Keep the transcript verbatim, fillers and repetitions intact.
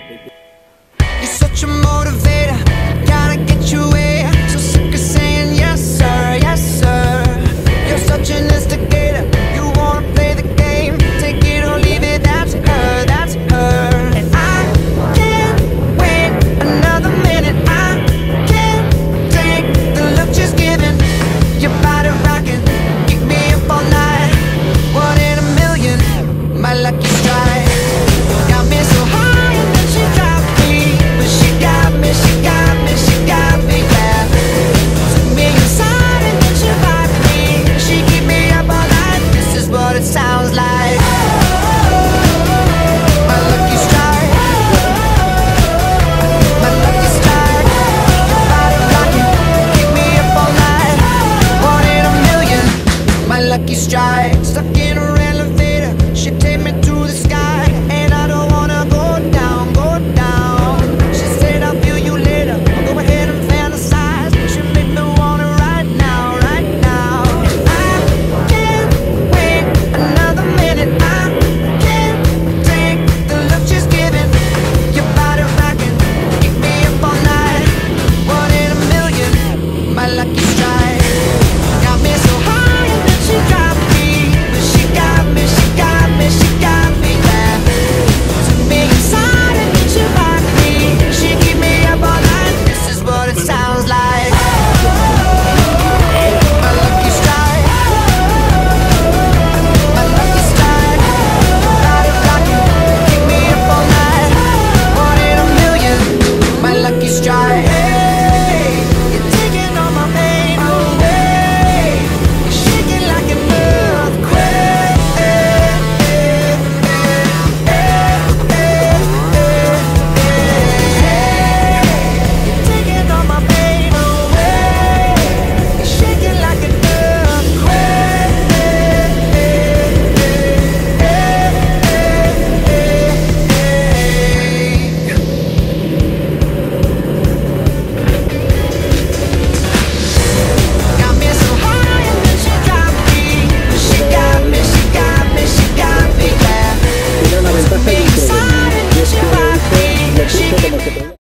You're such a motivator, gotta get your way. So sick of saying yes sir, yes sir. You're such an instigator, you wanna play the game. Take it or leave it, that's her, that's her. And I can't wait another minute. I can't take the look she's giving. Your body rocking, keep me up all night. One in a million, my lucky strike. Got me so high and then she dropped me. But she got me, she got me, she got me, yeah. Took me inside and then she vibed me. She keep me up all night, this is what it sounds like. My lucky strike, my lucky strike. Your body rocking, keep me up all night. One in a million, my lucky strike. Stuck in her elevator, she takes